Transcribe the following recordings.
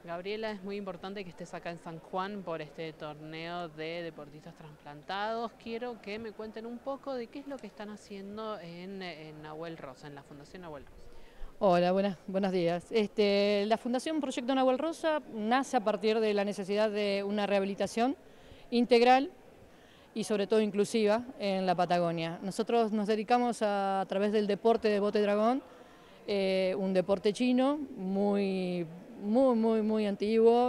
Gabriela, es muy importante que estés acá en San Juan por este torneo de deportistas trasplantados. Quiero que me cuenten un poco de qué es lo que están haciendo en Nahuel Rosa, en la Fundación Nahuel Rosa. Hola, buenos días. La Fundación Proyecto Nahuel Rosa nace a partir de la necesidad de una rehabilitación integral y sobre todo inclusiva en la Patagonia. Nosotros nos dedicamos a través del deporte de bote dragón, un deporte chino muy antiguo,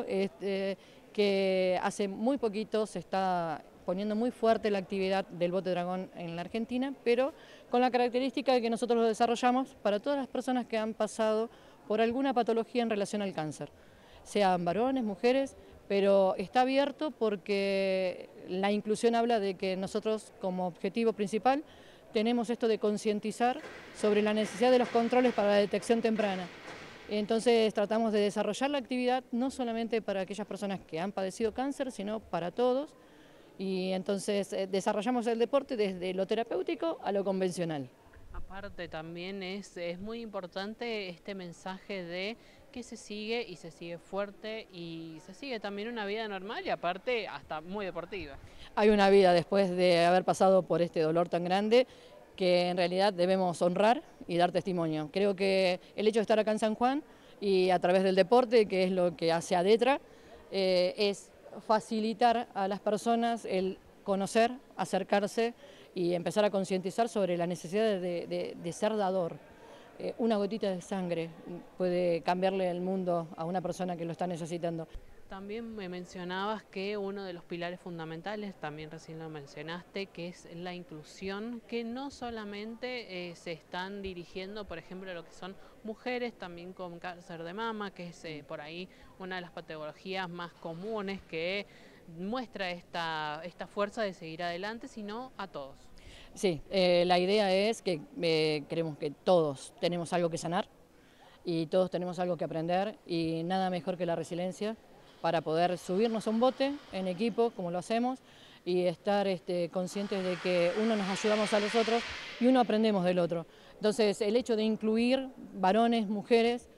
que hace muy poquito se está poniendo muy fuerte la actividad del bote dragón en la Argentina, pero con la característica de que nosotros lo desarrollamos para todas las personas que han pasado por alguna patología en relación al cáncer, sean varones, mujeres, pero está abierto porque la inclusión habla de que nosotros como objetivo principal tenemos esto de concientizar sobre la necesidad de los controles para la detección temprana. Entonces tratamos de desarrollar la actividad no solamente para aquellas personas que han padecido cáncer, sino para todos. Y entonces desarrollamos el deporte desde lo terapéutico a lo convencional. Aparte también es muy importante este mensaje de que se sigue y se sigue fuerte y se sigue también una vida normal y aparte hasta muy deportiva. Hay una vida después de haber pasado por este dolor tan grande que en realidad debemos honrar y dar testimonio. Creo que el hecho de estar acá en San Juan y a través del deporte, que es lo que hace ADETRA, es facilitar a las personas el conocer, acercarse y empezar a concientizar sobre la necesidad de ser dador. Una gotita de sangre puede cambiarle el mundo a una persona que lo está necesitando. También me mencionabas que uno de los pilares fundamentales, también recién lo mencionaste, que es la inclusión, que no solamente se están dirigiendo, por ejemplo, a lo que son mujeres también con cáncer de mama, que es por ahí una de las patologías más comunes que muestra esta fuerza de seguir adelante, sino a todos. Sí, la idea es que creemos que todos tenemos algo que sanar y todos tenemos algo que aprender y nada mejor que la resiliencia para poder subirnos a un bote en equipo, como lo hacemos, y estar conscientes de que uno nos ayudamos a los otros y uno aprendemos del otro. Entonces, el hecho de incluir varones, mujeres,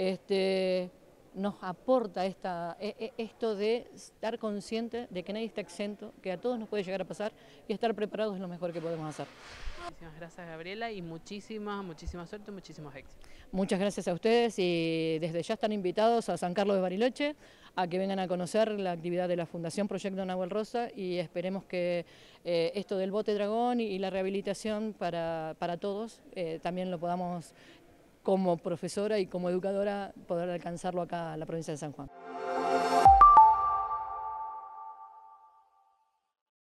nos aporta esto de estar consciente de que nadie está exento, que a todos nos puede llegar a pasar y estar preparados es lo mejor que podemos hacer. Muchísimas gracias, Gabriela, y muchísima suerte, muchísimos éxitos. Muchas gracias a ustedes y desde ya están invitados a San Carlos de Bariloche a que vengan a conocer la actividad de la Fundación Proyecto Nahuel Rosa y esperemos que esto del bote dragón y la rehabilitación para todos también lo podamos como profesora y como educadora poder alcanzarlo acá en la provincia de San Juan.